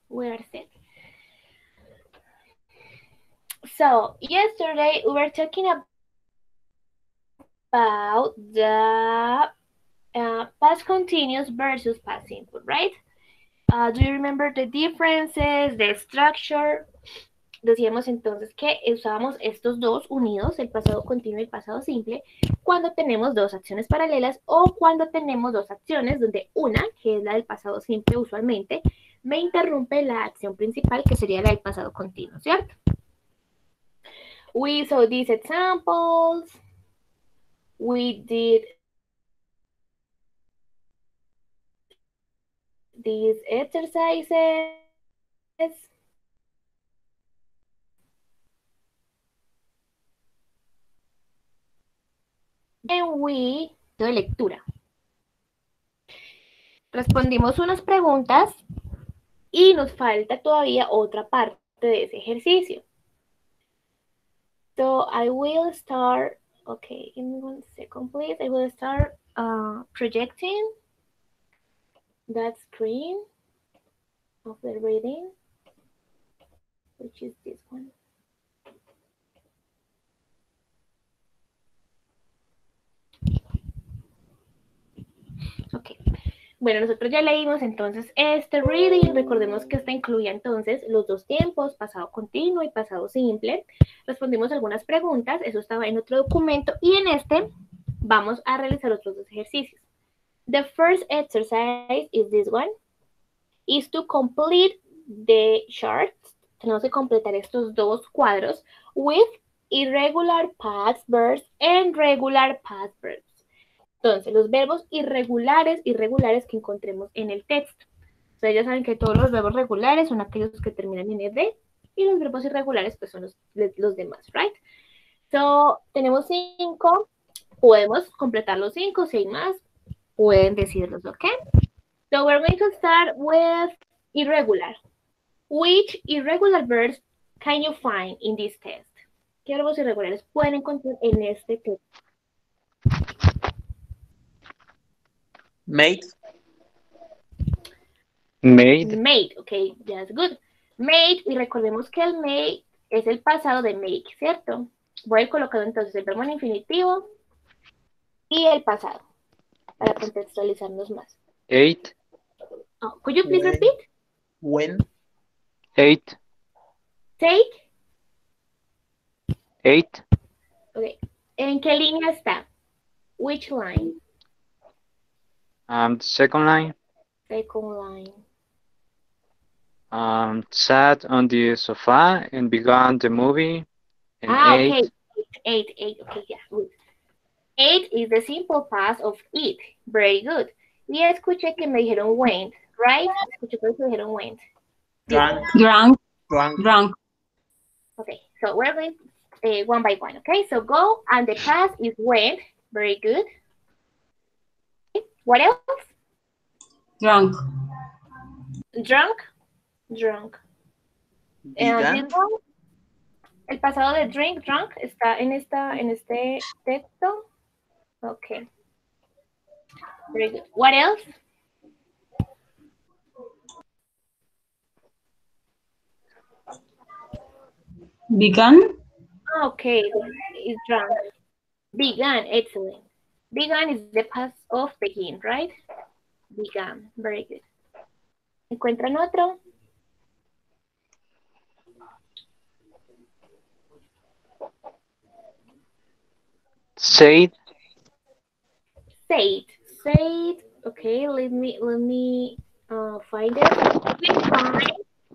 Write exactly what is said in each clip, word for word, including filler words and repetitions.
We are set. So, yesterday we were talking about the uh, past continuous versus past simple, right? Uh, do you remember the differences, the structure? Decíamos entonces que usábamos estos dos unidos, el pasado continuo y el pasado simple, cuando tenemos dos acciones paralelas o cuando tenemos dos acciones donde una, que es la del pasado simple usualmente, me interrumpe la acción principal que sería la del pasado continuo, ¿cierto? We saw these examples. We did these exercises. And we de lectura. Respondimos unas preguntas y nos falta todavía otra parte de ese ejercicio. So I will start, okay, give me one second please. I will start uh, projecting that screen of the reading, which is this one. Ok, bueno, nosotros ya leímos entonces este reading. Recordemos que esta incluía entonces los dos tiempos, pasado continuo y pasado simple. Respondimos algunas preguntas, eso estaba en otro documento, y en este vamos a realizar otros dos ejercicios. The first exercise is this one, is to complete the charts. Tenemos que completar estos dos cuadros with irregular past verbs and regular past verbs. Entonces, los verbos irregulares, irregulares que encontremos en el texto. Ustedes ya saben que todos los verbos regulares son aquellos que terminan en ed y los verbos irregulares pues son los, los demás, right? So, tenemos cinco, podemos completar los cinco, si hay más, pueden decirlos, ¿ok? So, we're going to start with irregular. Which irregular verbs can you find in this test? ¿Qué verbos irregulares pueden encontrar en este texto? Made. Made. Made, ok, that's good. Made, y recordemos que el made es el pasado de make, ¿cierto? Voy a ir colocando entonces el verbo en infinitivo y el pasado para contextualizarnos más. Eight. Oh, could you please When. repeat? When. Eight. Take. Eight. Ok. ¿En qué línea está? Which line? Um, the second line. Second line. Um, sat on the sofa and began the movie. And Ah, ate. okay. Eight, eight, eight. Okay, yeah, good. Eight is the simple past of eat. Very good. Y escuché que me dijeron went, right? Escuché que me dijeron went. Drunk. Drunk. Drunk. Drunk. Okay, so we're going uh, one by one. Okay, so go, and the past is went. Very good. What else? Drunk. Drunk. Drunk. And this one, el pasado de drink, drunk, está en esta, en este texto. Okay. Very good. What else? Began. Okay, it's drunk. Began, excellent. Began is the past of begin, right? Began, very good. ¿Encuentran otro? Said. Said, said. Okay, let me let me uh, find it. Which line?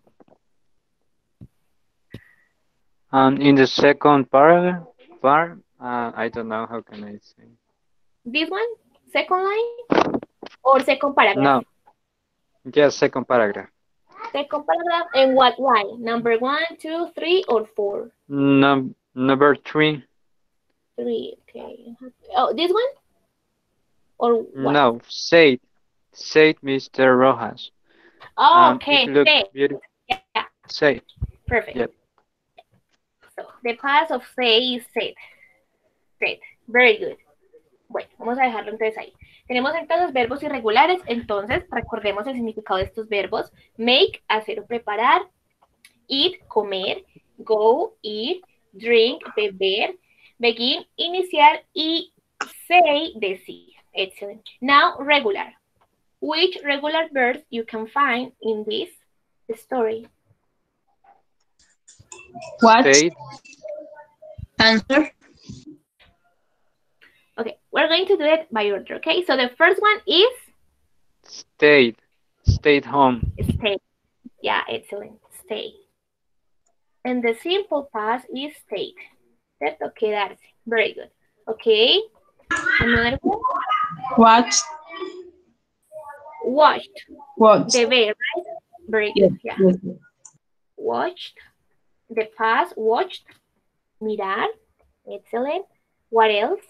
Um, in the second paragraph, par, uh, I don't know how can I say. This one, second line or second paragraph? No. Yes, second paragraph. Second paragraph, and what line? Number one, two, three, or four? Num number three. Three. Okay. Oh, this one? Or what? No, said, said Mister Rojas. Oh, Um, okay. it looks Say. beautiful. Yeah. Said. Perfect. Yep. So the past of say is said. Said. Very good. Bueno, vamos a dejarlo entonces ahí. Tenemos entonces verbos irregulares, entonces recordemos el significado de estos verbos. Make, hacer o preparar. Eat, comer. Go, ir. Drink, beber. Begin, iniciar. Y say, decir. Excellent. Now, regular. Which regular verbs you can find in this story? Watch. Stayed. Answer. Okay, we're going to do it by order, okay? So the first one is Stayed. Stayed home. stay. Yeah, excellent. Stay. And the simple past is stayed. ¿Cierto? Quedarse. Very good. Okay. Another one. Watch. Watched. Watch. The ver, right? Very Yes, good. Yeah. yes, yes. Watched. The past, watched. Mirar. Excellent. What else?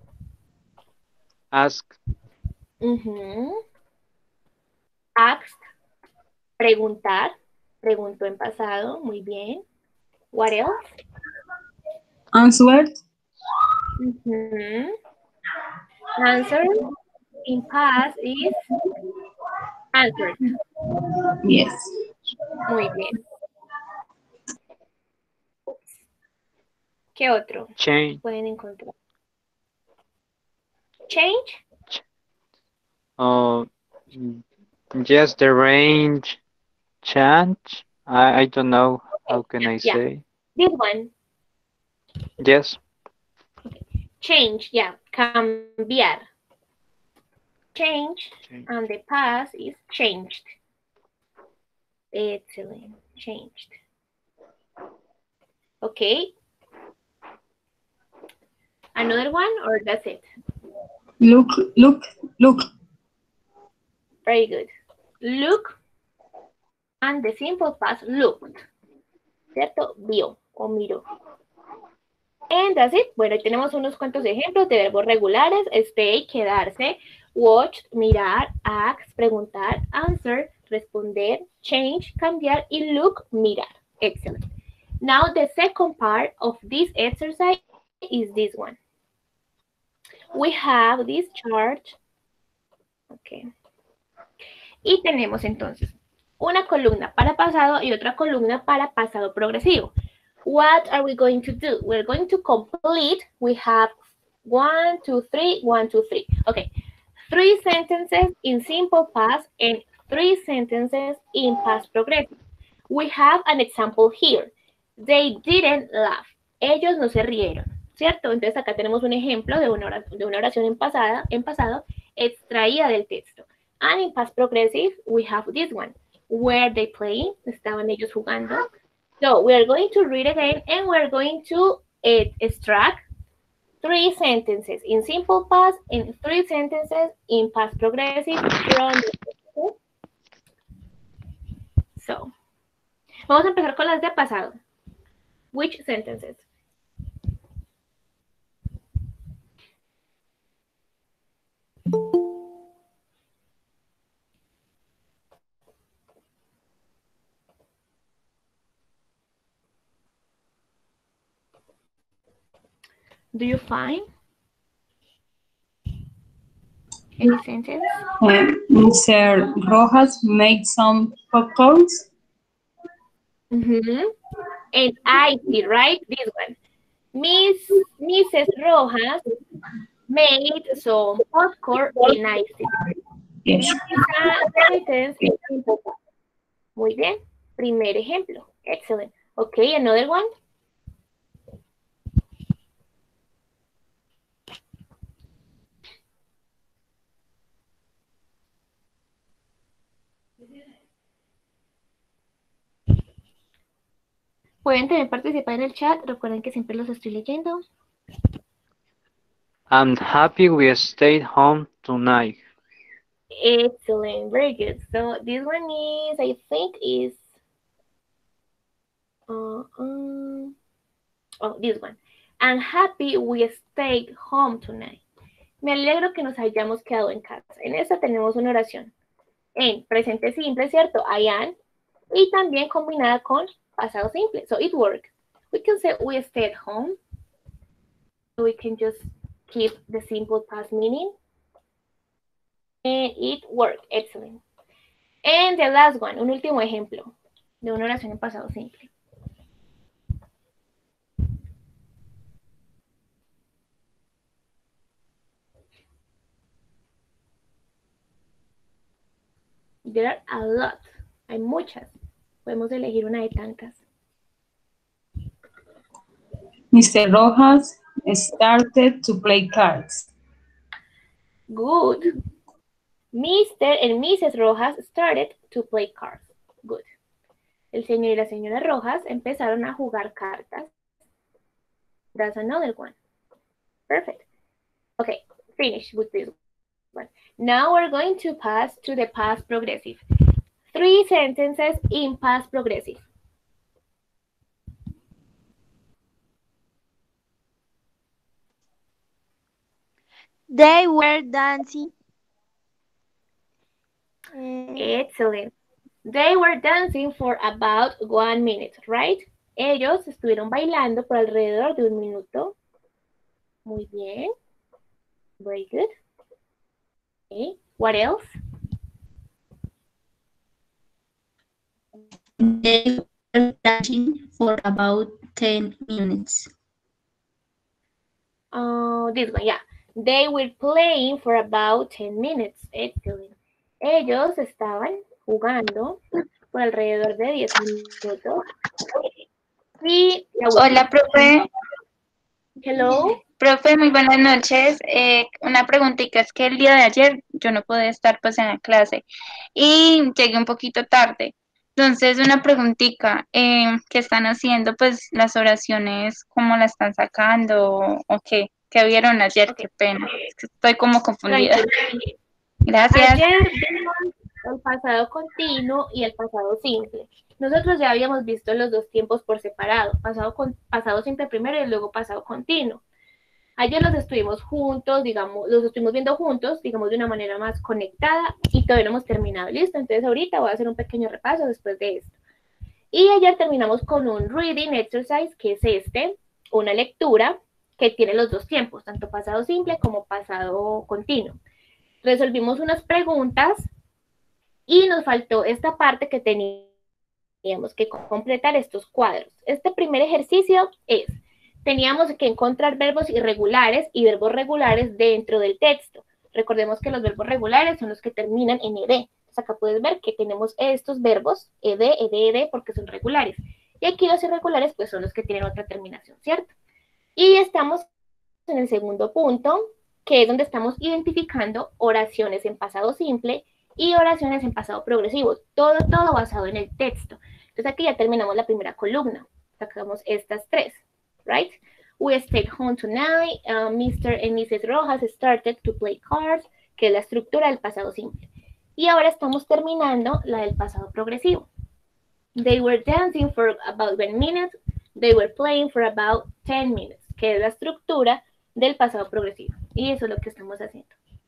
Ask. Mm-hmm. Asked. Preguntar. Preguntó en pasado. Muy bien. What else? Answered. Mm-hmm. Answer in past is answered. Yes. Muy bien. ¿Qué otro Change. pueden encontrar? Change. Uh, yes, the range change. I, I don't know. How can I Yeah. say? This one. Yes. Change. Yeah. Cambiar. Change. Change. And the past is changed. Excellent. Changed. Okay. Another one or that's it? Look, look, look. Very good. Look. And the simple past looked. ¿Cierto? Vio o miró. And that's it. Bueno, tenemos unos cuantos ejemplos de verbos regulares. Stay, quedarse. Watch, mirar. Ask, preguntar. Answer, responder. Change, cambiar. Y look, mirar. Excellent. Now, the second part of this exercise is this one. We have this chart. Okay. Y tenemos entonces una columna para pasado y otra columna para pasado progresivo. What are we going to do? We're going to complete. We have one, two, three, one, two, three. Okay. Three sentences in simple past and three sentences in past progressive. We have an example here. They didn't laugh. Ellos no se rieron, ¿cierto? Entonces acá tenemos un ejemplo de una oración, de una oración en, pasada, en pasado extraída del texto. And in past progressive, we have this one. Were they playing? Estaban ellos jugando. So we are going to read again and we are going to uh, extract three sentences in simple past and three sentences in past progressive from the text. So, vamos a empezar con las de pasado. Which sentences? Do you find any sentence? Uh, Mister Rojas made some popcorns. Mm-hmm. And I see, right? This one. Miss Missus Rojas made some popcorn and I see. Yes. This is a sentence in simple past. Muy bien. Primer ejemplo. Excellent. Okay, another one. Pueden también participar en el chat. Recuerden que siempre los estoy leyendo. I'm happy we stayed home tonight. Excellent. Very good. So this one is, I think, is uh, um, oh, this one. I'm happy we stayed home tonight. Me alegro que nos hayamos quedado en casa. En esta tenemos una oración en presente simple, ¿cierto? I am. Y también combinada con pasado simple. So it worked. We can say we stayed home. So we can just keep the simple past meaning. And it worked. Excellent. And the last one, un último ejemplo de una oración en pasado simple. There are a lot. Hay muchas. Podemos elegir una de tantas. Mister Rojas started to play cards. Good. Mister and Missus Rojas started to play cards. Good. El señor y la señora Rojas empezaron a jugar cartas. That's another one. Perfect. Okay, finish with this one. Now we're going to pass to the past progressive. Three sentences in past progressive. They were dancing. Uh, Excellent. They were dancing for about one minute, right? Ellos estuvieron bailando por alrededor de un minuto. Muy bien. Very good. Okay. What else? They were dancing for about ten minutes. Oh, this one, yeah. They were playing for about ten minutes. Excellent. Ellos estaban jugando por alrededor de diez minutos. Y la Hola, profe. Hello. Profe, muy buenas noches. Eh, una preguntita, es que el día de ayer yo no pude estar pues en la clase y llegué un poquito tarde. Entonces, una preguntita, eh, ¿qué están haciendo? Pues las oraciones, ¿cómo la están sacando o, o qué? ¿Qué vieron ayer? Okay. Qué pena. Es que estoy como confundida. Tranquilo. Gracias. Ayer vimos el pasado continuo y el pasado simple. Nosotros ya habíamos visto los dos tiempos por separado, pasado, con, pasado simple primero y luego pasado continuo. Ayer los estuvimos juntos, digamos, los estuvimos viendo juntos, digamos, de una manera más conectada y todavía no hemos terminado. ¿Listo? Entonces ahorita voy a hacer un pequeño repaso después de esto. Y ayer terminamos con un reading exercise, que es este, una lectura que tiene los dos tiempos, tanto pasado simple como pasado continuo. Resolvimos unas preguntas y nos faltó esta parte que teníamos que completar estos cuadros. Este primer ejercicio es, teníamos que encontrar verbos irregulares y verbos regulares dentro del texto. Recordemos que los verbos regulares son los que terminan en ed. Entonces acá puedes ver que tenemos estos verbos, ed, ed, ed, porque son regulares. Y aquí los irregulares pues son los que tienen otra terminación, ¿cierto? Y estamos en el segundo punto, que es donde estamos identificando oraciones en pasado simple y oraciones en pasado progresivo. Todo, todo basado en el texto. Entonces aquí ya terminamos la primera columna. Sacamos estas tres, right? We stayed home tonight. Uh, Mister and Missus Rojas started to play cards, que es la estructura del pasado simple. Y ahora estamos terminando la del pasado progresivo. They were dancing for about one minute. They were playing for about ten minutes, que es la estructura del pasado progresivo. Y eso es lo que estamos haciendo.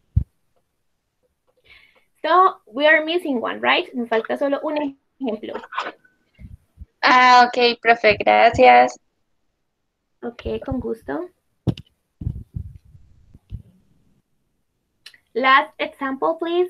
So, we are missing one, right? Nos falta solo un ejemplo. Ah, ok, profe, gracias. Ok, con gusto. Last example, please.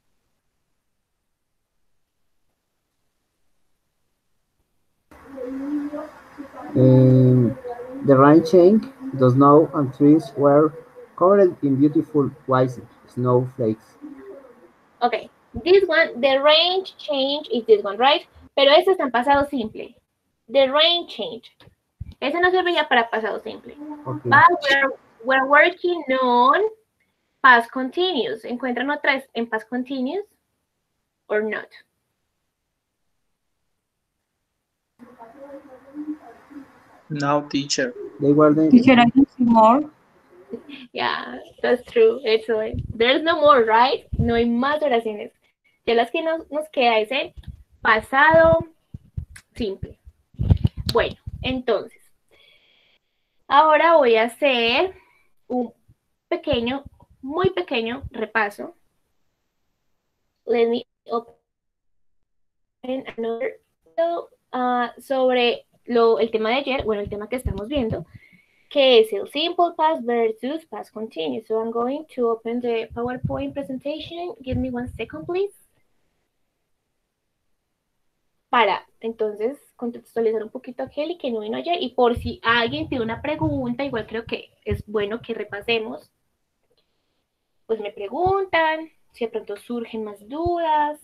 Um, the rain changed, the snow and trees were covered in beautiful white snowflakes. Okay, this one, the rain change is this one, right? Pero este está en pasado simple. The rain change. Ese no serviría para pasado simple. Okay. But we're, we're working on past continuous. ¿Encuentran otras en past continuous? Or not? No, teacher. They were the, Teacher, I can see more. Yeah, that's true. Excellent. There's no more, right? No hay más oraciones. Ya las que nos, nos queda es el pasado simple. Bueno, entonces, ahora voy a hacer un pequeño, muy pequeño repaso. Let me open another uh, sobre lo, el tema de ayer, bueno, el tema que estamos viendo, que es el simple past versus past continuous. So I'm going to open the PowerPoint presentation. Give me one second, please. Para, entonces, contextualizar un poquito a Kelly, que no vino ayer, y por si alguien tiene una pregunta, igual creo que es bueno que repasemos, pues me preguntan, si de pronto surgen más dudas.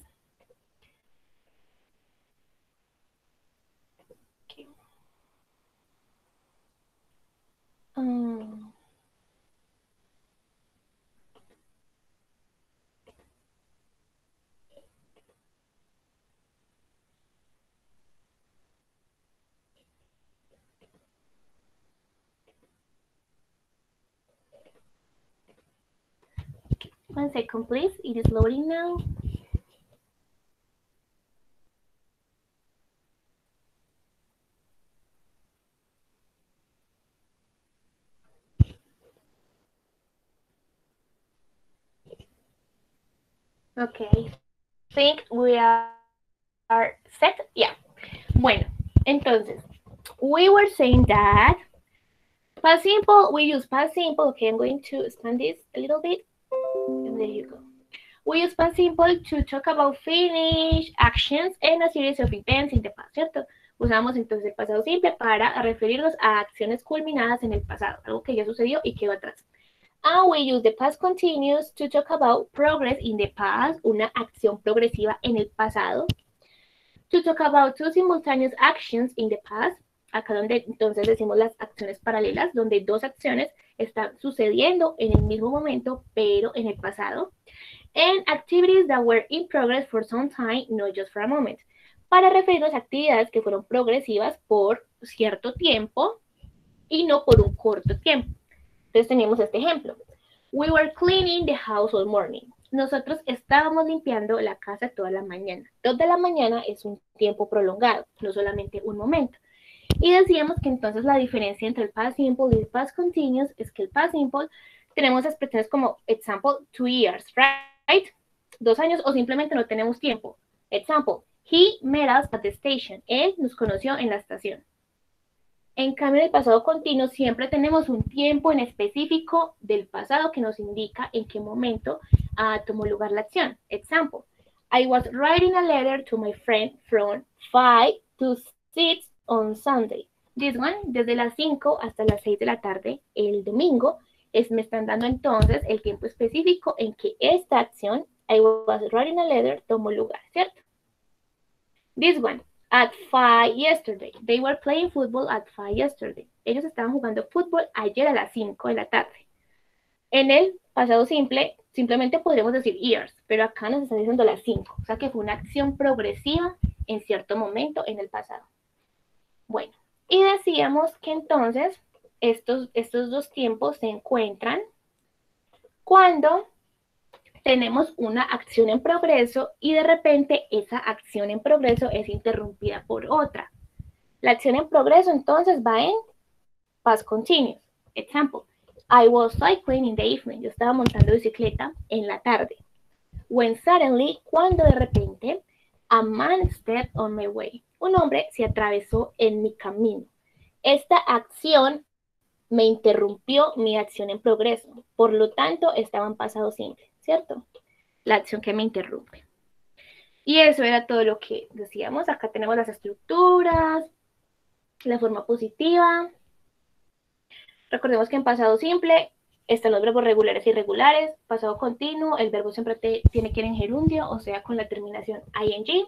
Okay. Um, One second, please. It is loading now. Okay. Think we are, are set. Yeah. Bueno, entonces, we were saying that past simple, we use past simple. Okay, I'm going to expand this a little bit. And there you go. We use past simple to talk about finished actions and a series of events in the past, ¿cierto? Usamos entonces el pasado simple para referirnos a acciones culminadas en el pasado, algo que ya sucedió y quedó atrás. And we use the past continuous to talk about progress in the past, una acción progresiva en el pasado. To talk about two simultaneous actions in the past, acá donde entonces decimos las acciones paralelas, donde dos acciones están sucediendo en el mismo momento, pero en el pasado. And activities that were in progress for some time, not just for a moment. Para referirnos a actividades que fueron progresivas por cierto tiempo y no por un corto tiempo. Entonces teníamos este ejemplo. We were cleaning the house all morning. Nosotros estábamos limpiando la casa toda la mañana. Toda la mañana es un tiempo prolongado, no solamente un momento. Y decíamos que entonces la diferencia entre el past simple y el past continuous es que el past simple tenemos expresiones como example, two years, right? Dos años o simplemente no tenemos tiempo. Example, he met us at the station. Él nos conoció en la estación. En cambio, en el pasado continuo siempre tenemos un tiempo en específico del pasado que nos indica en qué momento uh, tomó lugar la acción. Example, I was writing a letter to my friend from five to six on Sunday. This one, desde las cinco hasta las seis de la tarde, el domingo, es, me están dando entonces el tiempo específico en que esta acción, I was writing a letter, tomó lugar, ¿cierto? This one, at five yesterday. They were playing football at five yesterday. Ellos estaban jugando fútbol ayer a las cinco de la tarde. En el pasado simple, simplemente podríamos decir years, pero acá nos están diciendo las cinco. O sea que fue una acción progresiva en cierto momento en el pasado. Bueno, y decíamos que entonces estos, estos dos tiempos se encuentran cuando tenemos una acción en progreso y de repente esa acción en progreso es interrumpida por otra. La acción en progreso entonces va en past continuous. Example, I was cycling in the evening. Yo estaba montando bicicleta en la tarde. When suddenly, cuando de repente, a man stepped on my way. Un hombre se atravesó en mi camino. Esta acción me interrumpió mi acción en progreso. Por lo tanto, estaba en pasado simple, ¿cierto? La acción que me interrumpe. Y eso era todo lo que decíamos. Acá tenemos las estructuras, la forma positiva. Recordemos que en pasado simple están los verbos regulares y irregulares. Pasado continuo, el verbo siempre te, tiene que ir en gerundio, o sea, con la terminación ing.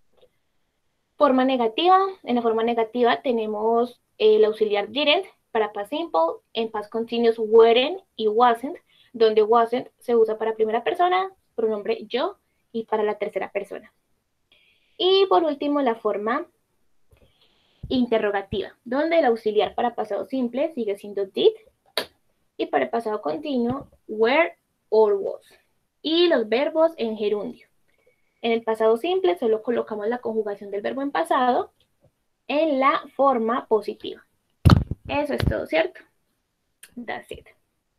Forma negativa. En la forma negativa tenemos el auxiliar didn't para past simple. En past continuous weren't y wasn't, donde wasn't se usa para primera persona, pronombre yo, y para la tercera persona. Y por último, la forma interrogativa, donde el auxiliar para pasado simple sigue siendo did, y para el pasado continuo, were or was. Y los verbos en gerundio. En el pasado simple solo colocamos la conjugación del verbo en pasado en la forma positiva. Eso es todo, ¿cierto? That's it.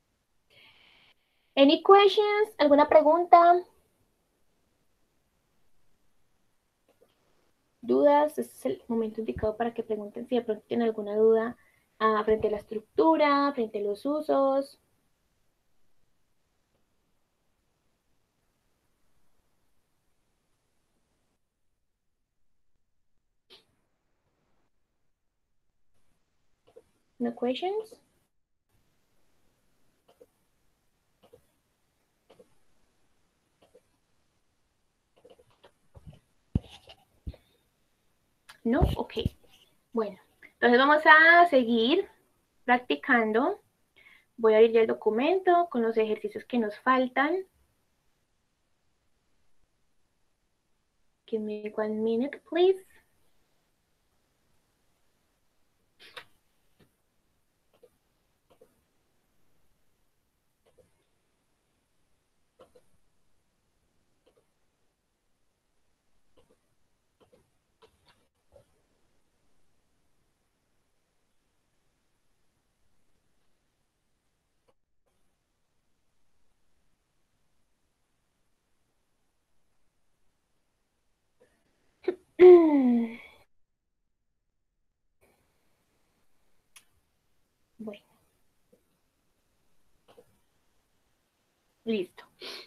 Any questions? ¿Alguna pregunta? ¿Dudas? Este es el momento indicado para que pregunten si de pronto tienen alguna duda ah, frente a la estructura, frente a los usos. No questions? No, ok. Bueno, entonces vamos a seguir practicando. Voy a abrir ya el documento con los ejercicios que nos faltan. Give me one minute, please. Bueno. Listo.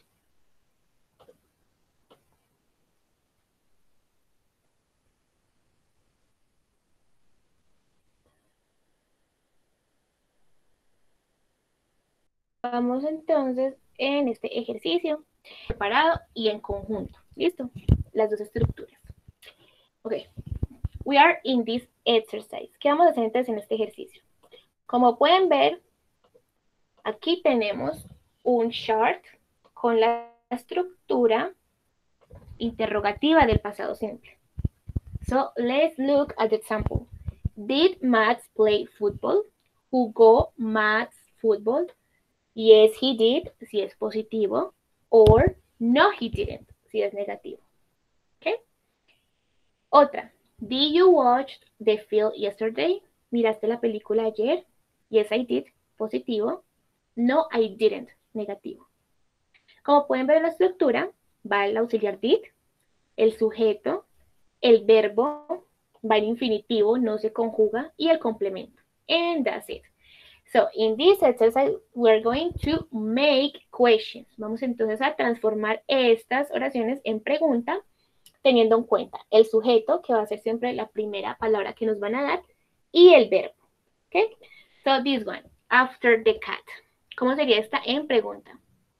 Vamos entonces en este ejercicio separado y en conjunto. ¿Listo? Las dos estructuras. Ok. We are in this exercise. ¿Qué vamos a hacer entonces en este ejercicio? Como pueden ver, aquí tenemos un chart con la estructura interrogativa del pasado simple. So, let's look at the example. Did Max play football? ¿Jugó Max football? Yes, he did, si es positivo. Or, no, he didn't, si es negativo. ¿Ok? Otra. Did you watch the film yesterday? ¿Miraste la película ayer? Yes, I did, positivo. No, I didn't, negativo. Como pueden ver en la estructura, va el auxiliar did, el sujeto, el verbo, va en infinitivo, no se conjuga, y el complemento. And that's it. So, in this exercise, we're going to make questions. Vamos entonces a transformar estas oraciones en pregunta, teniendo en cuenta el sujeto, que va a ser siempre la primera palabra que nos van a dar, y el verbo. ¿Ok? So, this one, after the cat. ¿Cómo sería esta en pregunta?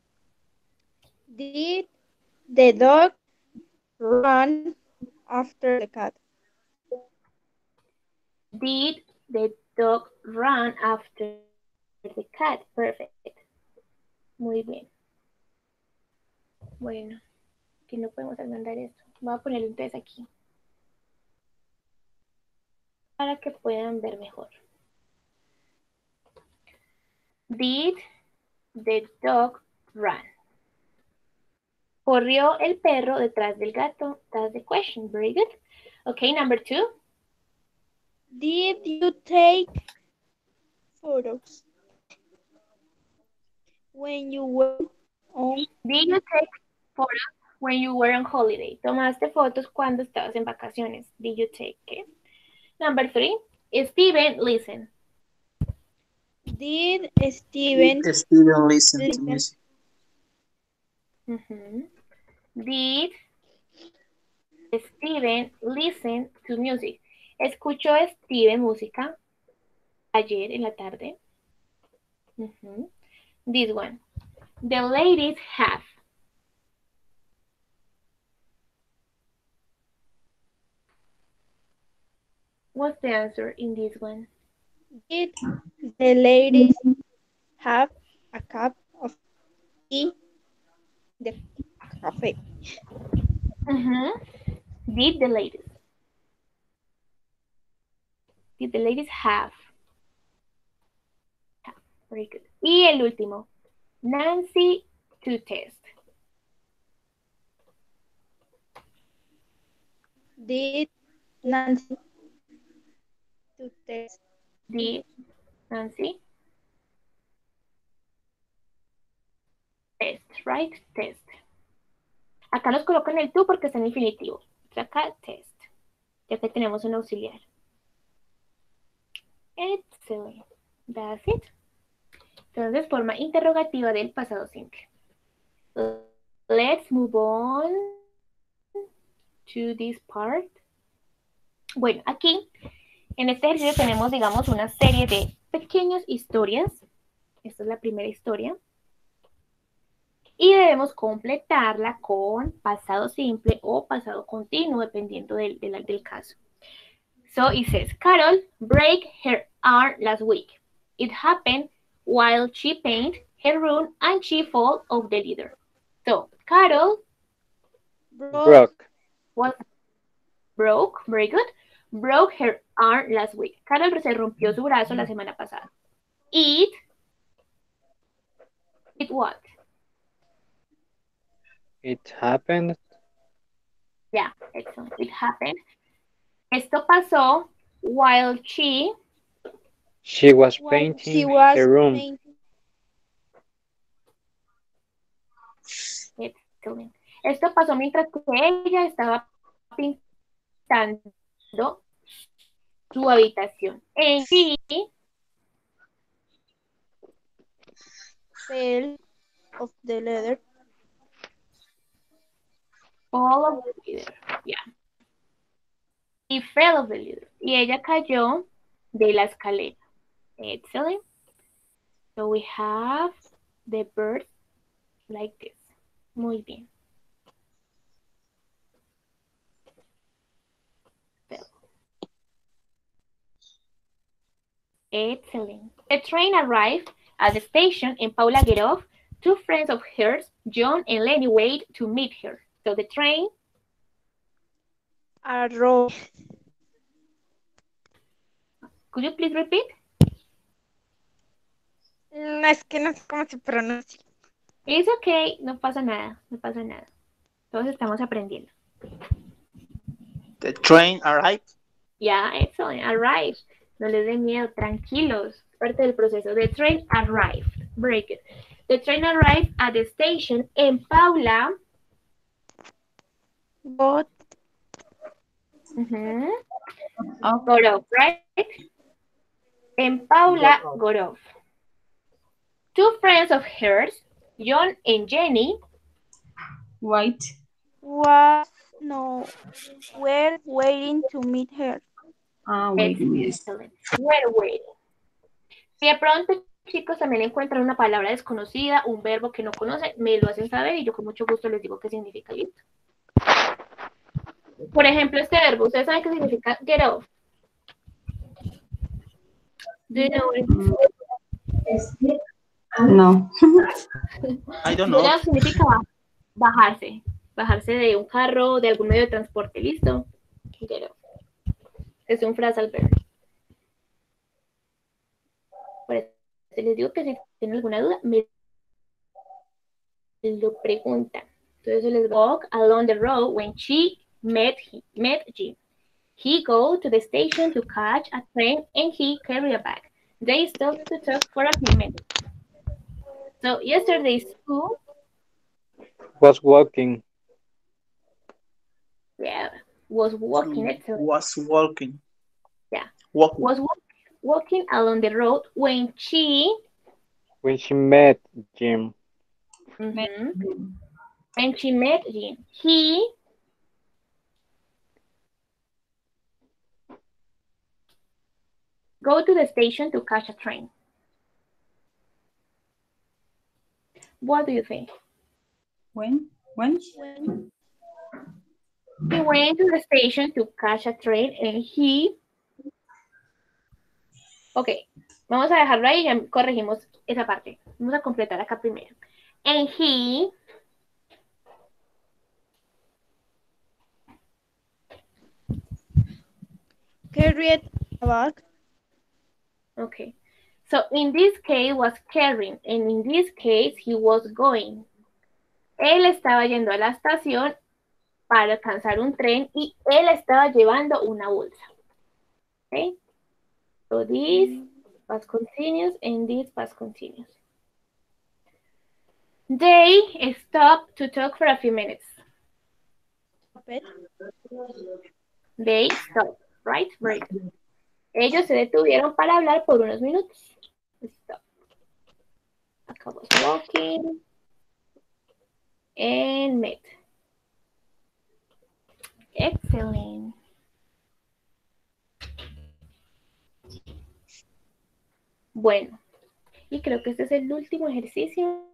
Did the dog run after the cat? Did the dog run after the cat? Perfect. Muy bien. Bueno, aquí no podemos agrandar esto. Voy a ponerlo entonces aquí, para que puedan ver mejor. Did the dog run? Corrió el perro detrás del gato. That's the question. Very good. Okay, number two. Did you take photos when you were on? Did you take photos when you were on holiday? ¿Tomaste fotos cuando estabas en vacaciones? Did you take? Okay. Number three. Steven, listen. Did Steven Steven listen to listen? music. Mm-hmm. Did Steven listen to music? ¿Escuchó Steven música ayer en la tarde? Mm-hmm. This one. The ladies have. What's the answer in this one? Did the ladies have a cup of tea? The cafe. Mm-hmm. Did the ladies? Did the ladies have? Very good. Y el último. Nancy to test. Did Nancy to test? Did Nancy test, right? Test. Acá nos colocan el to porque está en infinitivo. Acá test, ya que tenemos un auxiliar. Excellent. That's it. Entonces, forma interrogativa del pasado simple. Let's move on to this part. Bueno, aquí, en este ejercicio tenemos, digamos, una serie de pequeñas historias. Esta es la primera historia. Y debemos completarla con pasado simple o pasado continuo, dependiendo del, del, del caso. So it says, Carol broke her arm last week. It happened while she painted her room and she fell off the ladder. So, Carol Broke. was broke, very good, broke her arm last week. Carol se rompió su brazo la semana pasada. It, it what? It happened. Yeah, excellent. It happened. Esto pasó while she She was While painting she was her room. painting. Excellent. Esto pasó mientras que ella estaba pintando su habitación. And she Fell of the ladder. all of the ladder. Yeah. He fell off the ladder. Y ella cayó de la escalera. Excellent. So we have the bird like this. Muy bien. Fell. Excellent. A train arrived at the station and Paula get off. Two friends of hers, John and Lenny, wait to meet her. So the train Arrow. Could you please repeat? No, es que no sé cómo se pronuncia. It's okay, no pasa nada, no pasa nada. Todos estamos aprendiendo. The train arrived. Yeah, excellent, arrived. No les dé miedo, tranquilos. Es parte del proceso. The train arrived. Very good. The train arrived at the station and Paula But mhm, Okay. got off, right? And Paula got off. Two friends of hers, John and Jenny, White. was no were waiting to meet her. Ah, wait a minute. excellent, were waiting. Si de pronto, chicos, también encuentran una palabra desconocida, un verbo que no conocen, me lo hacen saber y yo con mucho gusto les digo qué significa, listo. Por ejemplo, este verbo, ¿ustedes saben qué significa get off? Do you know what it is? No. I don't Get know. off significa bajarse, bajarse de un carro, de algún medio de transporte, ¿listo? Get off. Es un phrasal verb. Por eso les digo que si tienen alguna duda, me lo preguntan. Entonces les walk along the road when she met, he, met Jim. He go to the station to catch a train and he carry a bag. They stopped to talk for a few minutes. So yesterday school, Was walking. yeah, was walking. Excellent. Was walking. Yeah. Walking. Was walk, walking along the road when she, When she met Jim. mhm, and she met Jim. He go to the station to catch a train. What do you think? When? When? When He went to the station to catch a train and he... Ok, vamos a dejarlo ahí y ya corregimos esa parte. Vamos a completar acá primero. And he... carried a bag. Okay. So in this case was carrying and in this case he was going. Él estaba yendo a la estación para alcanzar un tren y él estaba llevando una bolsa. Okay. So this past continuous and this past continuous. They stopped to talk for a few minutes. Stop it. They stopped, right? Very good. Ellos se detuvieron para hablar por unos minutos. Stop. Acá was walking and met. Excellent. Bueno, y creo que este es el último ejercicio.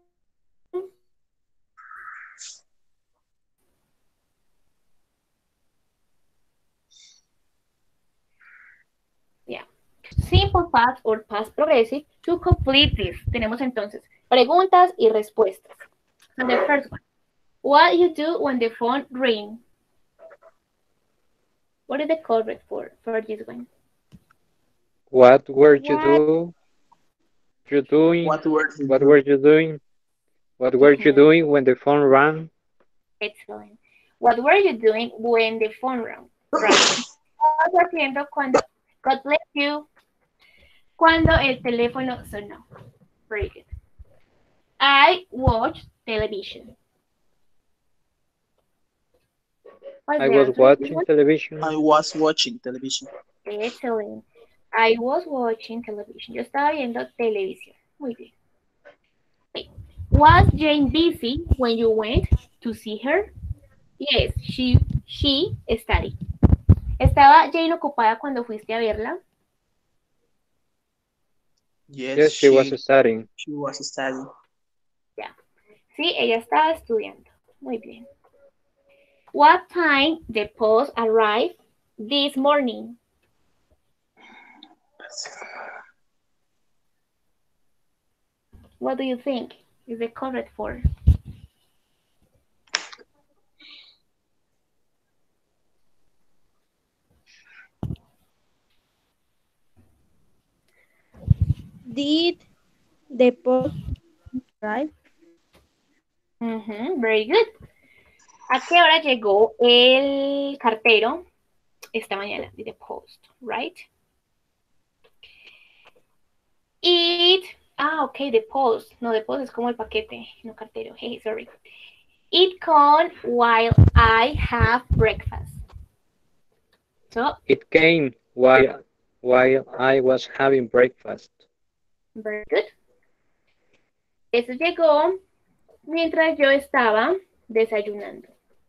Yeah. Simple past or past progressive to complete this. Tenemos entonces preguntas y respuestas. So the first one. What you do when the phone rings? What is the correct for for this one? What were you What? do? You doing? What were you What doing? were you doing? What were you Mhm. doing when the phone rang? Excellent. What were you doing when the phone rang? Rang. ¿Qué estabas haciendo cuando, God bless you, cuando el teléfono sonó? Very good. I watched television. What's I the was answer? watching television. I was watching television. Excellent. I was watching television. Yo estaba viendo televisión. Muy bien. Okay. Was Jane busy when you went to see her? Yes, she, she studied. ¿Estaba Jane ocupada cuando fuiste a verla? Yes, Yes, she was she, studying. she was studying. Ya. Sí, ella estaba estudiando. Muy bien. What time the post arrived this morning? What do you think is the correct for? Did the post arrive? Mhm, very good. ¿A qué hora llegó el cartero esta mañana? The post, right? It, ah, ok, the post. No, the post es como el paquete, no cartero. Hey, sorry. It came while I have breakfast. So, It came while while I was having breakfast. very good. Eso llegó mientras yo estaba desayunando.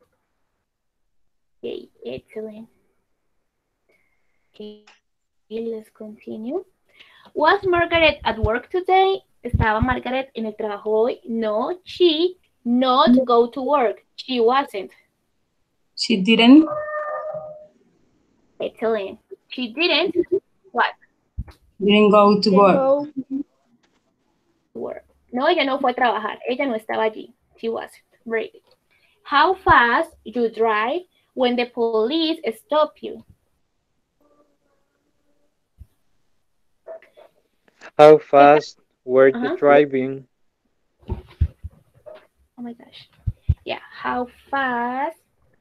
Okay, excellent. Okay, let's continue. Was Margaret at work today? ¿Estaba Margaret en el trabajo hoy? No, she not go to work. She wasn't. She didn't. Excellent. She didn't what? Didn't go to Didn't work. go. Work. No, ella no fue a trabajar. Ella no estaba allí. She wasn't. Very good. How fast you drive when the police stop you? How fast were you Uh-huh. driving? Oh my gosh. Yeah, how fast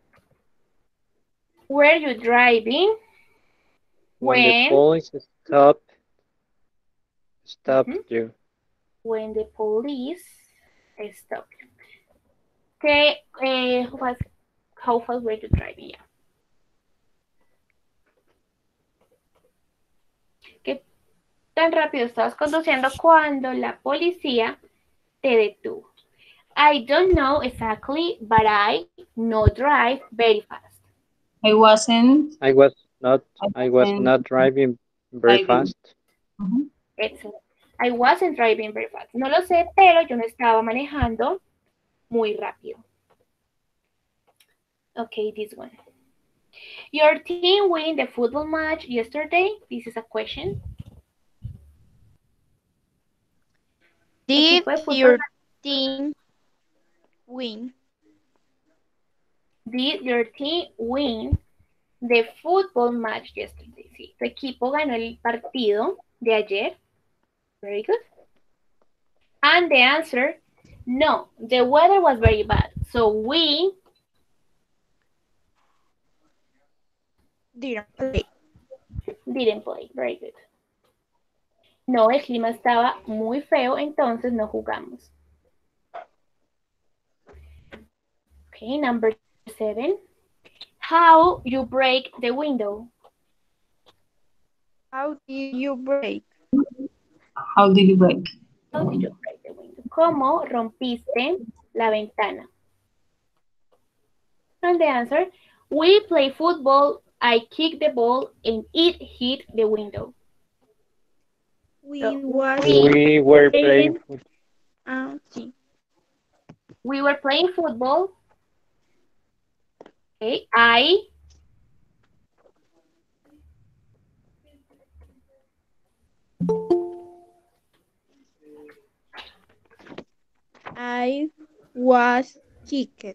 were you driving When the when police stopped stopped Mhm. you? when the police stop you? Okay, eh, how fast, how fast were you driving? Yeah. ¿Qué tan rápido estabas conduciendo cuando la policía te detuvo? I don't know exactly, but I no drive very fast. I wasn't. I was not I I was wasn't not driving very driving. fast. Mhm. Excellent. I wasn't driving very fast. No lo sé, pero yo no estaba manejando muy rápido. Okay, this one. Your team win the football match yesterday? This is a question. Did Equipo de fútbol, your team win? did your team win the football match yesterday? Sí, tu equipo ganó el partido de ayer. Very good. And the answer, no, the weather was very bad. So we Didn't play. didn't play. Very good. No, el clima estaba muy feo, entonces no jugamos. Okay, number seven. How you break the window? How did you break? How did you break? How did you break the window? ¿Cómo rompiste la ventana? And the answer, we play football, I kicked the ball, and it hit the window. We So, was we, We were playing- playing football. ah, sí. we were playing football. Okay, I I was kicked.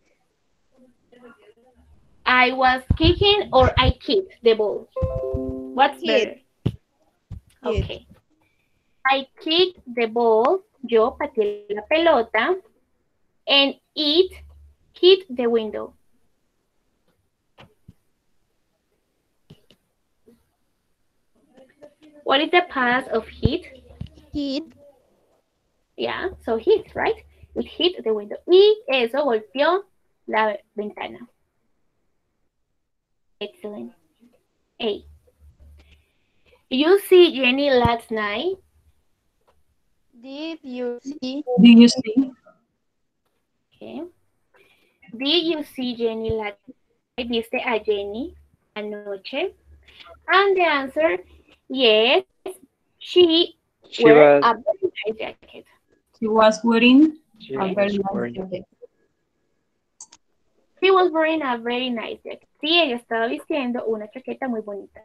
I was kicking or I kicked the ball. What's better? Kicked. Okay. I kicked the ball. Yo pateé la pelota. And it hit the window. What is the past of hit? Hit. Yeah, so hit, right? It hit the window. Y eso golpeó la ventana. Excellent. A. You see Jenny last night? Did you see? Did you see? Okay. Did you see Jenny last night? ¿Viste a Jenny anoche? And the answer, yes, she, She wear was, a very nice jacket. She was wearing she a was very nice wearing- jacket. She was wearing a very nice jacket. Sí, ella estaba vistiendo una chaqueta muy bonita.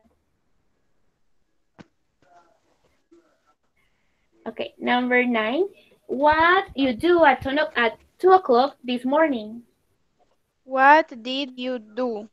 Okay, number nine. What you do at two, at two o'clock this morning? What did you do?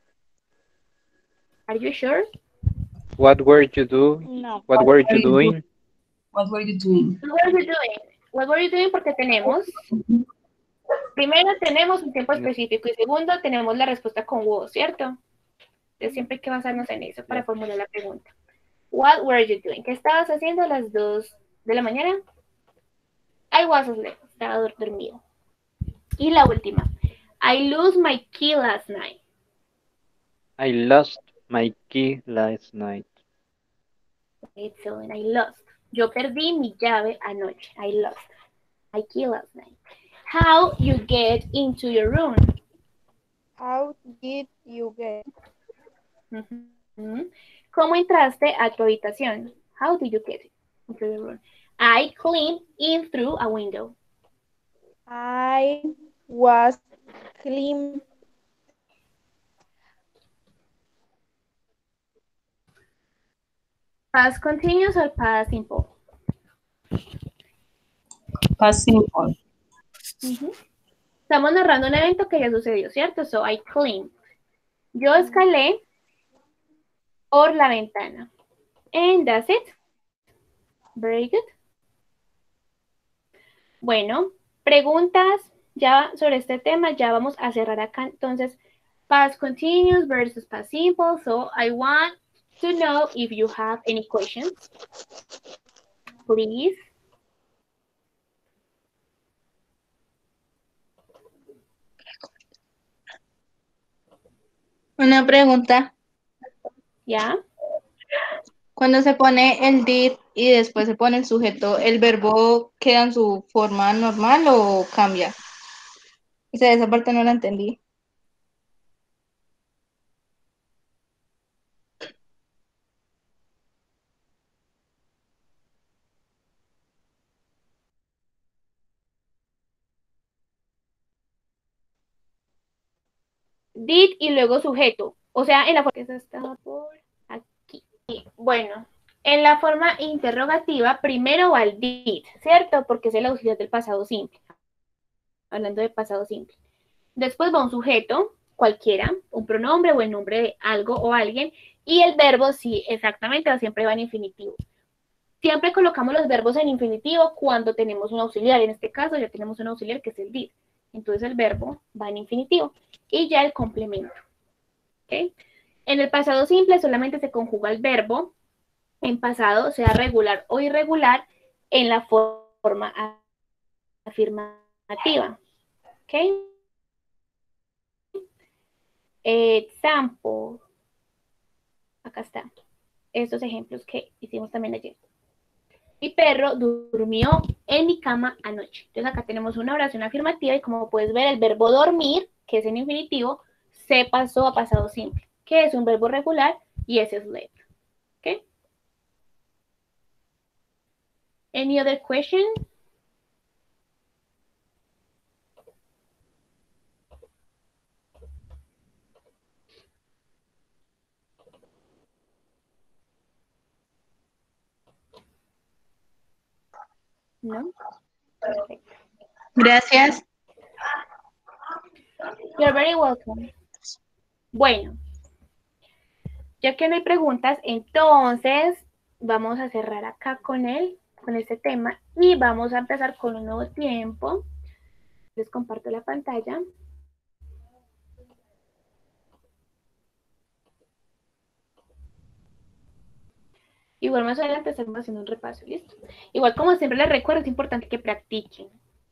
Are you sure? What were you doing? No. What What were were you you doing? What were you doing? What were you doing? What were you doing? Porque tenemos, primero tenemos un tiempo específico y segundo tenemos la respuesta con was, ¿cierto? Entonces siempre hay que basarnos en eso para formular la pregunta. What were you doing? ¿Qué estabas haciendo a las dos de la mañana? I was asleep. Estaba dur- dormido. Y la última. I lost my key last night. I lost my key last night. Excellent. I lost. Yo perdí mi llave anoche. I lost my key last night. How you get into your room? How did you get? Ujú. ¿Cómo entraste a tu habitación? How did you get into your room? I climbed in through a window. I was clean. Past continuous or past simple? Past simple. Ujú. Estamos narrando un evento que ya sucedió, ¿cierto? So I climbed. Yo escalé por la ventana. And that's it. Very good. Bueno, preguntas ya sobre este tema. Ya vamos a cerrar acá. Entonces, past continuous versus past simple. So I want to know if you have any questions. Please. Una pregunta. ¿Ya? Cuando se pone el did y después se pone el sujeto, ¿el verbo queda en su forma normal o cambia? O sea, esa parte no la entendí. Did y luego sujeto. O sea, en la forma que estaba por aquí. Bueno, en la forma interrogativa, primero va el did, ¿cierto? Porque es el auxiliar del pasado simple. Hablando de pasado simple. Después va un sujeto, cualquiera, un pronombre o el nombre de algo o alguien. Y el verbo, sí, exactamente, siempre va en infinitivo. Siempre colocamos los verbos en infinitivo cuando tenemos un auxiliar. En este caso ya tenemos un auxiliar que es el did. Entonces el verbo va en infinitivo. Y ya el complemento. ¿Okay? En el pasado simple solamente se conjuga el verbo. En pasado, sea regular o irregular, en la forma afirmativa. ¿Ok? Example. Acá está. estos ejemplos que hicimos también ayer. Mi perro durmió en mi cama anoche. Entonces acá tenemos una oración afirmativa y como puedes ver el verbo dormir, que es en infinitivo, se pasó a pasado simple, que es un verbo regular y ese es slept. ¿Ok? Any other question? No? Perfecto. Gracias. You're very welcome. Bueno, ya que no hay preguntas, entonces vamos a cerrar acá con él, con este tema, y vamos a empezar con un nuevo tiempo. Les comparto la pantalla. Igual más adelante estamos haciendo un repaso, ¿listo? Igual como siempre les recuerdo, es importante que practiquen.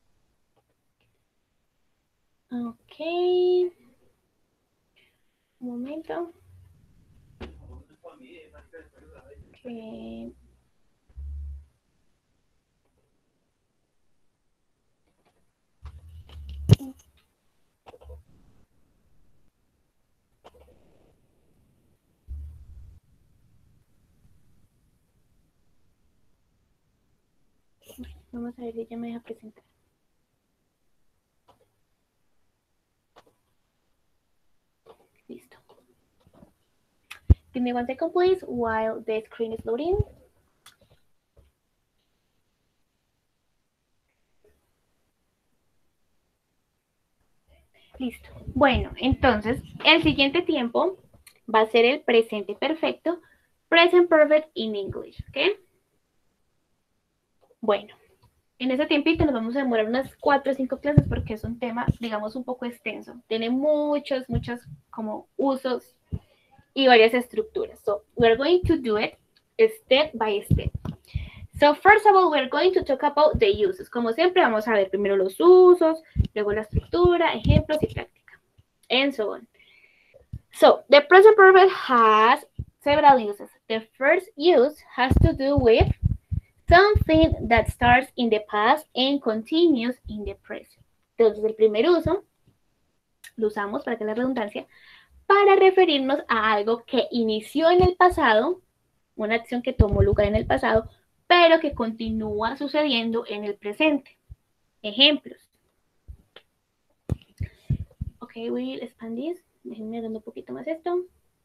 Ok. Un momento. Okay. Vamos a ver si ella me deja presentar. Listo. Give me one second, please, while the screen is loading. Listo. Bueno, entonces, el siguiente tiempo va a ser el presente perfecto, present perfect in English, ¿ok? Bueno, en ese tiempito nos vamos a demorar unas cuatro o cinco clases porque es un tema, digamos, un poco extenso. Tiene muchos, muchos como usos y varias estructuras. So, we're going to do it step by step. So, first of all, we're going to talk about the uses. Como siempre, vamos a ver primero los usos, luego la estructura, ejemplos y práctica, and so on. So, the present perfect has several uses. The first use has to do with something that starts in the past and continues in the present. Entonces, el primer uso lo usamos, para que la redundancia, para referirnos a algo que inició en el pasado, una acción que tomó lugar en el pasado, pero que continúa sucediendo en el presente. Ejemplos. Ok, we'll expand this. Déjenme dando un poquito más esto.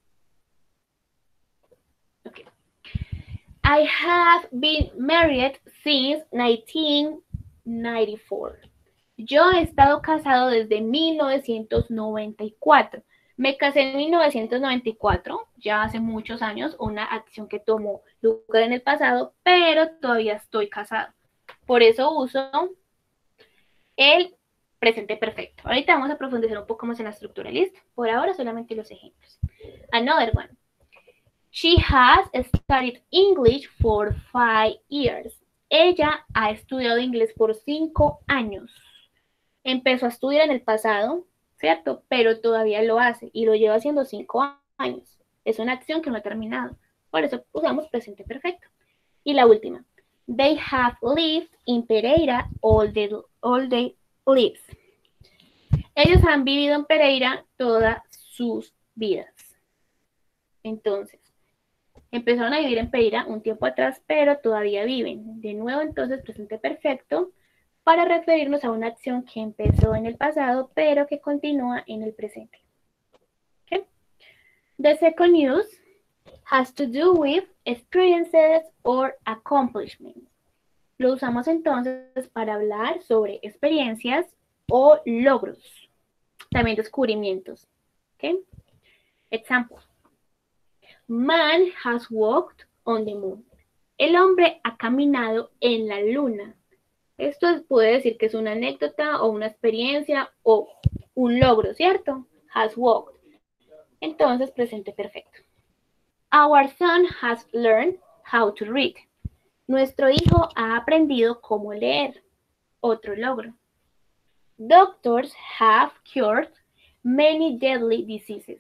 Ok. I have been married since nineteen ninety-four. Yo he estado casado desde mil novecientos noventa y cuatro. Me casé en mil novecientos noventa y cuatro, ya hace muchos años, una acción que tomó lugar en el pasado, pero todavía estoy casado. Por eso uso el presente perfecto. Ahorita vamos a profundizar un poco más en la estructura, ¿listo? Por ahora solamente los ejemplos. Another one. She has studied English for five years. Ella ha estudiado inglés por cinco años. Empezó a estudiar en el pasado, ¿cierto? Pero todavía lo hace y lo lleva haciendo cinco años. Es una acción que no ha terminado. Por eso usamos presente perfecto. Y la última. They have lived in Pereira all their, all their lives. Ellos han vivido en Pereira todas sus vidas. Entonces, empezaron a vivir en Pereira un tiempo atrás, pero todavía viven. De nuevo, entonces, presente perfecto para referirnos a una acción que empezó en el pasado, pero que continúa en el presente. Okay. The second use has to do with experiences or accomplishments. Lo usamos entonces para hablar sobre experiencias o logros. También descubrimientos. Okay. Example. Man has walked on the moon. El hombre ha caminado en la luna. Esto puede decir que es una anécdota o una experiencia o un logro, ¿cierto? Has walked. Entonces, presente perfecto. Our son has learned how to read. Nuestro hijo ha aprendido cómo leer. Otro logro. Doctors have cured many deadly diseases.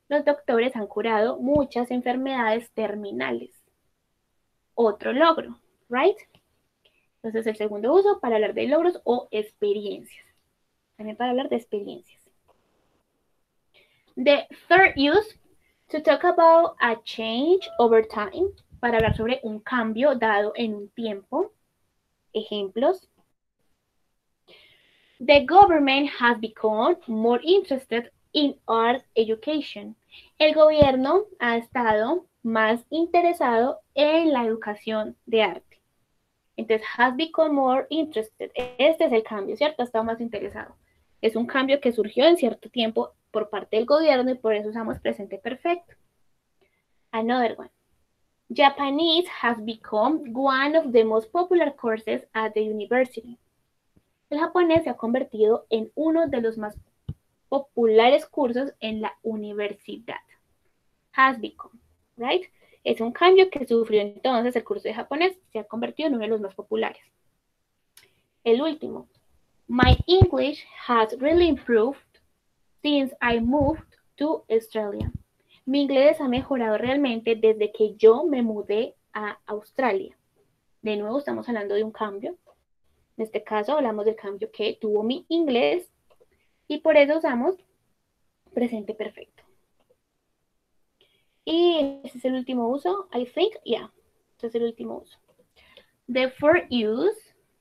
Los doctores han curado muchas enfermedades terminales. Otro logro, right? Entonces, el segundo uso para hablar de logros o experiencias. También para hablar de experiencias. The third use, to talk about a change over time, para hablar sobre un cambio dado en un tiempo. Ejemplos. The government has become more interested in art education. El gobierno ha estado más interesado en la educación de arte. Entonces, has become more interested. Este es el cambio, ¿cierto? Ha estado más interesado. Es un cambio que surgió en cierto tiempo por parte del gobierno y por eso usamos presente perfecto. Another one. Japanese has become one of the most popular courses at the university. El japonés se ha convertido en uno de los más populares cursos en la universidad. Has become, right? Es un cambio que sufrió entonces el curso de japonés, se ha convertido en uno de los más populares. El último. My English has really improved since I moved to Australia. Mi inglés ha mejorado realmente desde que yo me mudé a Australia. De nuevo estamos hablando de un cambio. En este caso hablamos del cambio que tuvo mi inglés y por eso usamos presente perfecto. Y ese es el último uso, I think, yeah, ese es el último uso. The fourth use,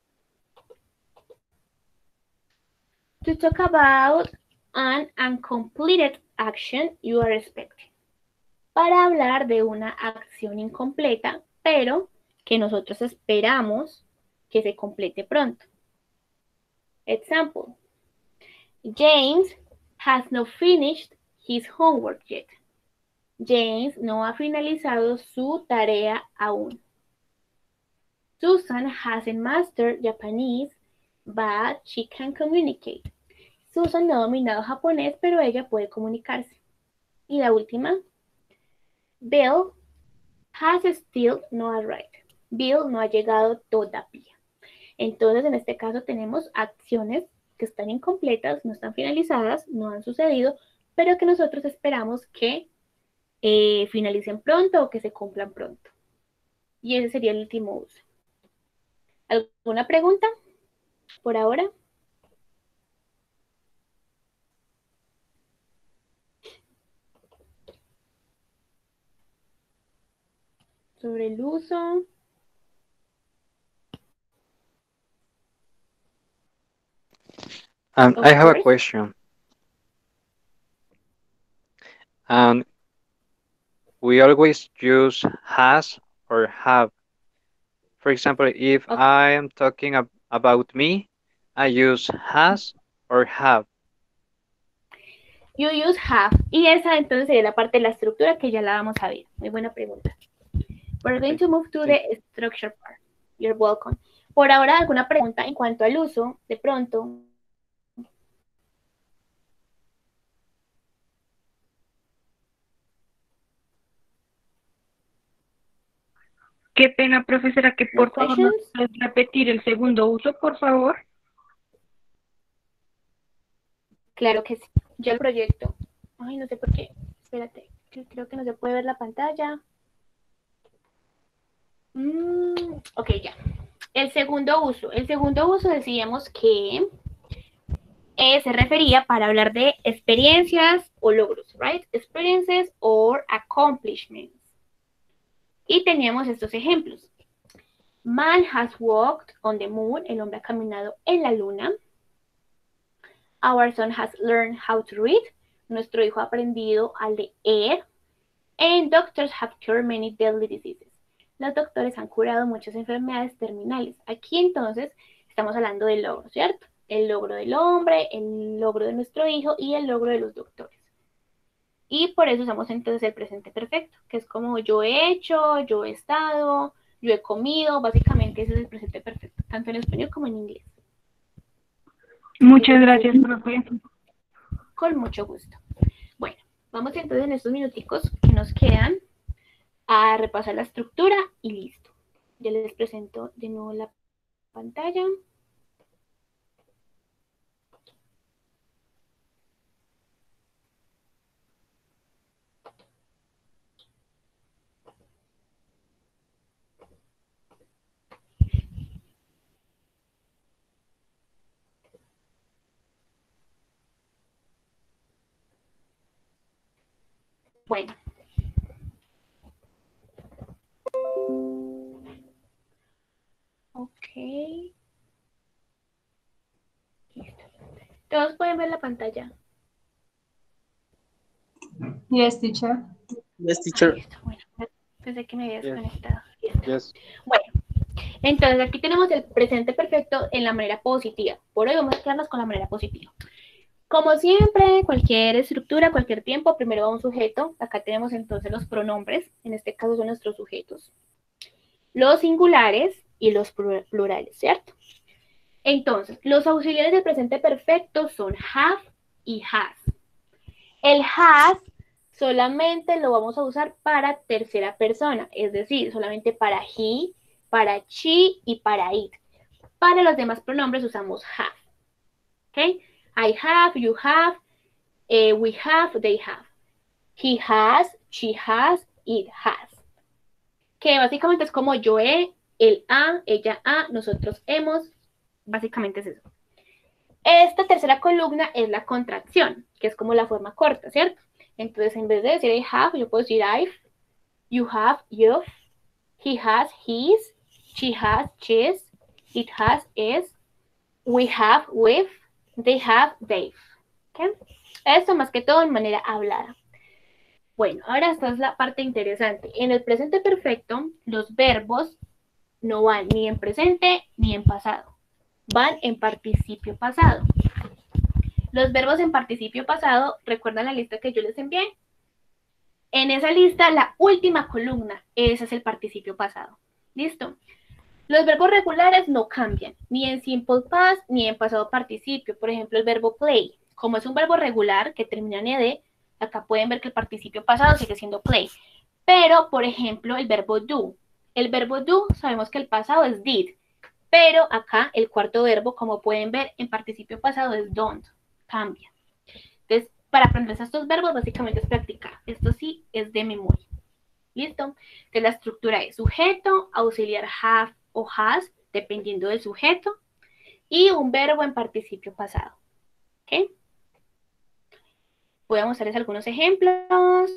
to talk about an uncompleted action you are expecting. Para hablar de una acción incompleta, pero que nosotros esperamos que se complete pronto. Example. James has not finished his homework yet. James no ha finalizado su tarea aún. Susan hasn't mastered Japanese, but she can communicate. Susan no ha dominado japonés, pero ella puede comunicarse. Y la última. Bill has still not arrived. Bill no ha llegado todavía. Entonces, en este caso tenemos acciones que están incompletas, no están finalizadas, no han sucedido, pero que nosotros esperamos que eh, finalicen pronto o que se cumplan pronto. Y ese sería el último uso. ¿Alguna pregunta por ahora? Sobre el uso. Um, Of I have a course. question. Um, we always use has or have. For example, if Okay. I am talking ab about me, I use has or have. You use have. Y esa entonces sería la parte de la estructura que ya la vamos a ver. Muy buena pregunta. We're going to move to the structure part. You're welcome. Por ahora, ¿alguna pregunta en cuanto al uso? De pronto. Qué pena, profesora, que por No favor nos questions? puedes repetir el segundo uso, por favor. Claro que sí. Yo el proyecto. Ay, no sé por qué. Espérate. Creo que no se puede ver la pantalla. Mm, ok, ya. El segundo uso. El segundo uso decíamos que eh, se refería para hablar de experiencias o logros, right? Experiences or accomplishments. Y teníamos estos ejemplos. Man has walked on the moon. El hombre ha caminado en la luna. Our son has learned how to read. Nuestro hijo ha aprendido a leer. And doctors have cured many deadly diseases. Los doctores han curado muchas enfermedades terminales. Aquí entonces estamos hablando del logro, ¿cierto? El logro del hombre, el logro de nuestro hijo y el logro de los doctores. Y por eso usamos entonces el presente perfecto, que es como yo he hecho, yo he estado, yo he comido. Básicamente ese es el presente perfecto, tanto en español como en inglés. Muchas gracias, profe. Con mucho gusto. Bueno, vamos entonces en estos minuticos que nos quedan a repasar la estructura y listo. Ya les presento de nuevo la pantalla. Bueno. Ok. Listo. Todos pueden ver la pantalla. Yes, teacher. Yes, teacher. Listo, bueno, pensé que me había Yes. desconectado. Listo. Yes. Bueno, entonces aquí tenemos el presente perfecto en la manera positiva. Por hoy vamos a quedarnos con la manera positiva. Como siempre, cualquier estructura, cualquier tiempo, primero va un sujeto. Acá tenemos entonces los pronombres, en este caso son nuestros sujetos. Los singulares y los plurales, ¿cierto? Entonces, los auxiliares del presente perfecto son have y has. El has solamente lo vamos a usar para tercera persona, es decir, solamente para he, para she y para it. Para los demás pronombres usamos have. ¿Ok? I have, you have, eh, we have, they have. He has, she has, it has. Que básicamente es como yo he, él ha, ella ha, nosotros hemos. Básicamente es eso. Esta tercera columna es la contracción, que es como la forma corta, ¿cierto? Entonces, en vez de decir I have, yo puedo decir I've, you have, you've, he has, his, she has, she's, it has, is, we have, we've, they have, they've. ¿Okay? Esto más que todo en manera hablada. Bueno, ahora esta es la parte interesante. En el presente perfecto, los verbos no van ni en presente ni en pasado. Van en participio pasado. Los verbos en participio pasado, ¿recuerdan la lista que yo les envié? En esa lista, la última columna, ese es el participio pasado. ¿Listo? Los verbos regulares no cambian, ni en simple past, ni en pasado participio. Por ejemplo, el verbo play. Como es un verbo regular que termina en ed, acá pueden ver que el participio pasado sigue siendo play. Pero, por ejemplo, el verbo do. El verbo do, sabemos que el pasado es did. Pero acá el cuarto verbo, como pueden ver, en participio pasado es don't. Cambia. Entonces, para aprenderse estos verbos, básicamente es practicar. Esto sí es de memoria. ¿Listo? Entonces, la estructura es sujeto, auxiliar have o has, dependiendo del sujeto, y un verbo en participio pasado. ¿Ok? Voy a mostrarles algunos ejemplos.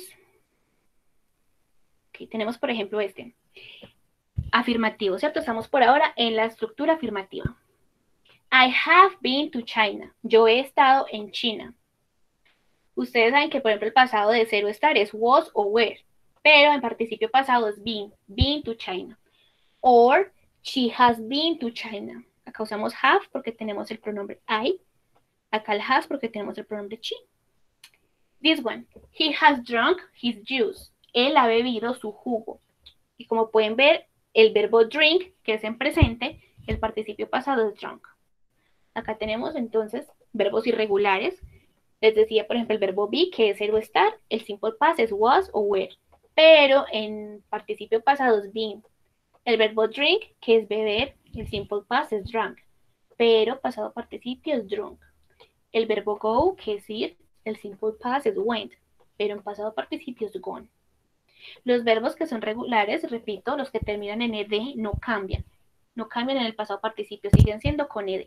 Ok, tenemos, por ejemplo, este. Afirmativo, ¿cierto? Estamos por ahora en la estructura afirmativa. I have been to China. Yo he estado en China. Ustedes saben que, por ejemplo, el pasado de ser o estar es was o were, pero en participio pasado es been, been to China. Or, she has been to China. Acá usamos have porque tenemos el pronombre I. Acá el has porque tenemos el pronombre she. This one, he has drunk his juice. Él ha bebido su jugo. Y como pueden ver, el verbo drink, que es en presente, el participio pasado es drunk. Acá tenemos entonces verbos irregulares. Les decía, por ejemplo, el verbo be, que es ser o estar. El simple past es was o were. Pero en participio pasado es been. El verbo drink, que es beber. El simple past es drunk. Pero pasado participio es drunk. El verbo go, que es ir. El simple past es went. Pero en pasado participio es gone. Los verbos que son regulares, repito, los que terminan en ed no cambian. No cambian en el pasado participio, siguen siendo con ed.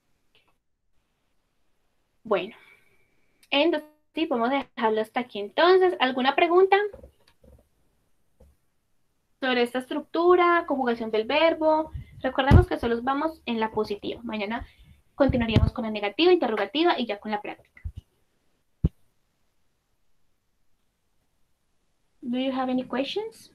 Bueno, entonces sí, podemos dejarlo hasta aquí. Entonces, ¿alguna pregunta sobre esta estructura, conjugación del verbo? Recordemos que solo vamos en la positiva. Mañana continuaríamos con la negativa, interrogativa y ya con la práctica. Do you have any questions?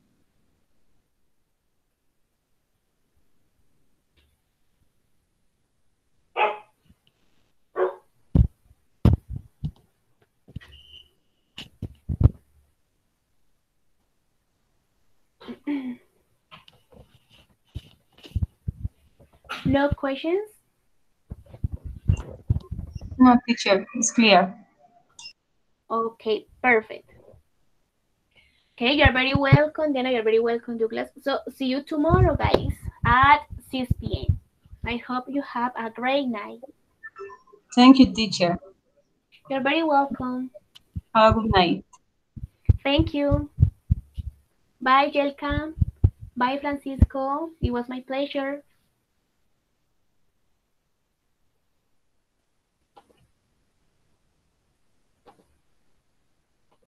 No questions? No, teacher, it's clear. Okay, perfect. Okay, you're very welcome, Diana, you're very welcome, Douglas. So, see you tomorrow, guys, at six p m I hope you have a great night. Thank you, teacher. You're very welcome. Have a good night. Thank you. Bye, Jelka. Bye, Francisco. It was my pleasure.